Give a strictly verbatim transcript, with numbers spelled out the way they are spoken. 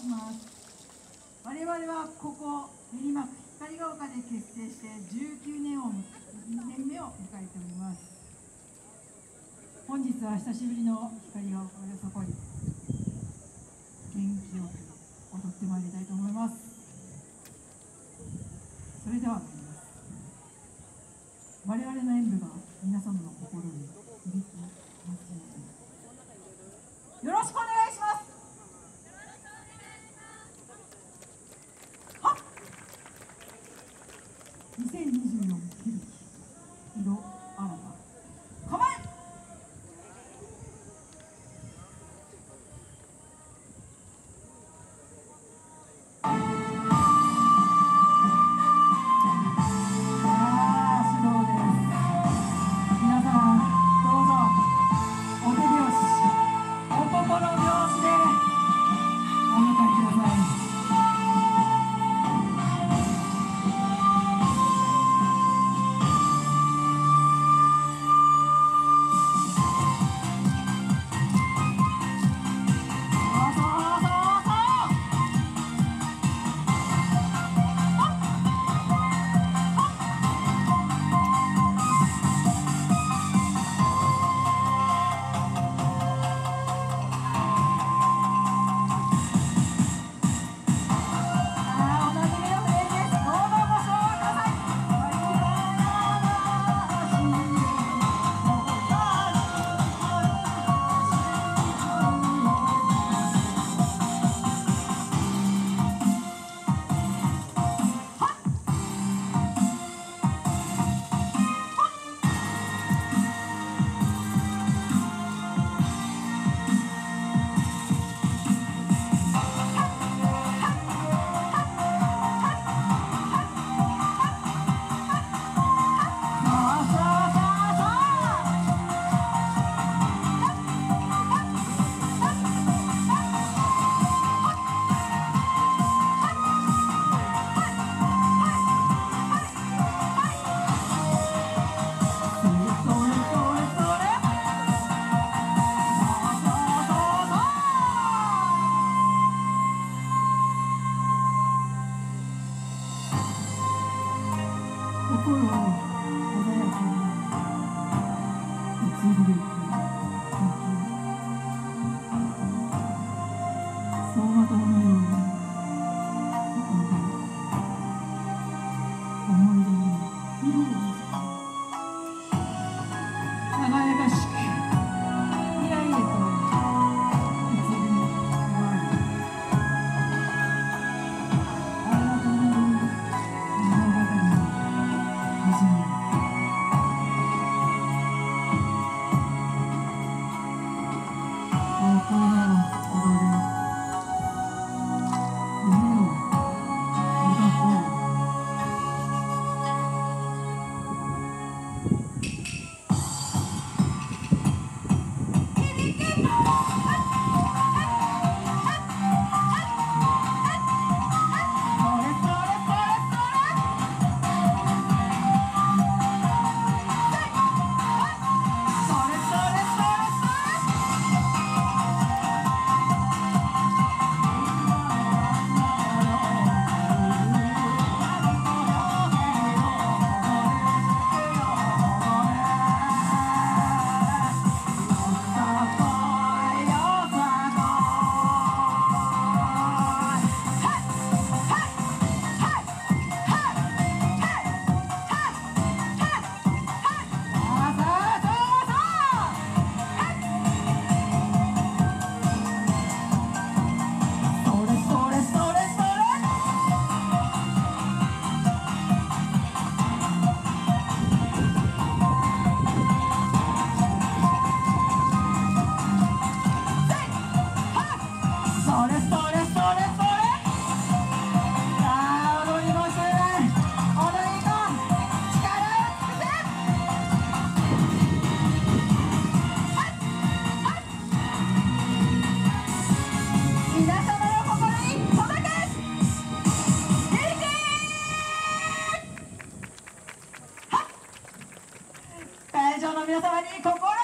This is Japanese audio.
します。我々はここ練馬区光が丘で結成してじゅうきゅうねんをねんめを迎えております。本日は久しぶりの光が丘よさこい、元気よく踊ってまいりたいと思います。それでは参ります。我々の演舞が皆様の心に響きますように。よろしくお願いします。はっにせんにじゅうよん響き色新た、構え。心を穏やかに移りゆく時、走馬灯のように思い出に色を見せ輝かしく未来へと移り変わる。新たなる物語の始まり。心を踊る夢を描こう。会場の皆様に心